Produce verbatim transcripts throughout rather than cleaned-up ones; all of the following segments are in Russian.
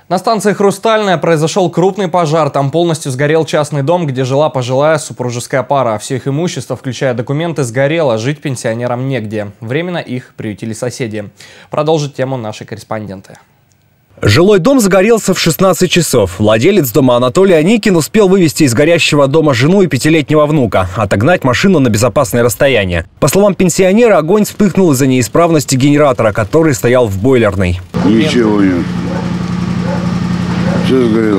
На станции «Хрустальная» произошел крупный пожар. Там полностью сгорел частный дом, где жила пожилая супружеская пара. Все их имущество, включая документы, сгорело. Жить пенсионерам негде. Временно их приютили соседи. Продолжит тему наши корреспонденты. Жилой дом загорелся в шестнадцать часов. Владелец дома Анатолий Аникин успел вывести из горящего дома жену и пятилетнего внука, отогнать машину на безопасное расстояние. По словам пенсионера, огонь вспыхнул из-за неисправности генератора, который стоял в бойлерной. Ничего нет. Все сгорело.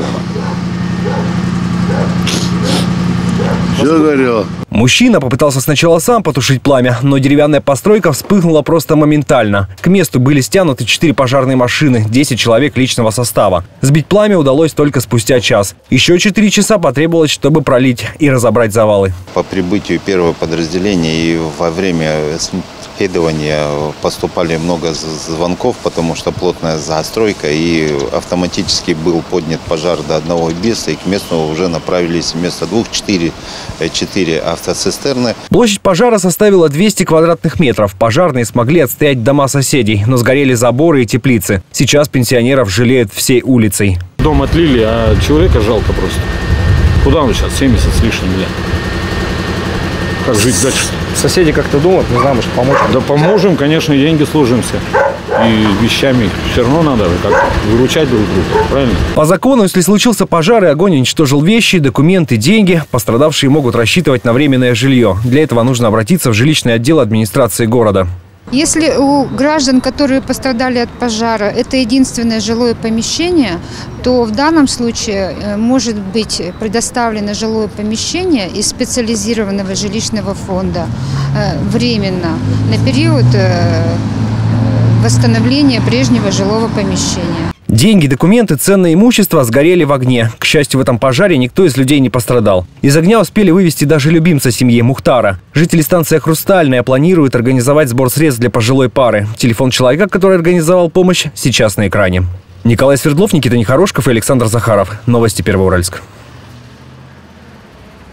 Все горело. Мужчина попытался сначала сам потушить пламя, но деревянная постройка вспыхнула просто моментально. К месту были стянуты четыре пожарные машины, десять человек личного состава. Сбить пламя удалось только спустя час. Еще четыре часа потребовалось, чтобы пролить и разобрать завалы. По прибытию первого подразделения и во время следования поступали много звонков, потому что плотная застройка, и автоматически был поднят пожар до одного объекта, и к месту уже направились вместо двух четыре, четыре автоцистерны. Площадь пожара составила двести квадратных метров. Пожарные смогли отстоять дома соседей, но сгорели заборы и теплицы. Сейчас пенсионеров жалеют всей улицей. Дом отлили, а человека жалко просто. Куда он сейчас? семьдесят с лишним лет. Как жить дальше? Соседи как-то думают, не знаю, может, поможем? Да поможем, конечно, деньги служимся. И вещами все равно надо как выручать друг друга, правильно? По закону, если случился пожар и огонь уничтожил вещи, документы, деньги, пострадавшие могут рассчитывать на временное жилье. Для этого нужно обратиться в жилищный отдел администрации города. Если у граждан, которые пострадали от пожара, это единственное жилое помещение, то в данном случае может быть предоставлено жилое помещение из специализированного жилищного фонда временно на период восстановления прежнего жилого помещения. Деньги, документы, ценное имущество сгорели в огне. К счастью, в этом пожаре никто из людей не пострадал. Из огня успели вывести даже любимца семьи Мухтара. Жители станции «Хрустальная» планируют организовать сбор средств для пожилой пары. Телефон человека, который организовал помощь, сейчас на экране. Николай Свердлов, Никита Нехорошков и Александр Захаров. Новости Первоуральск.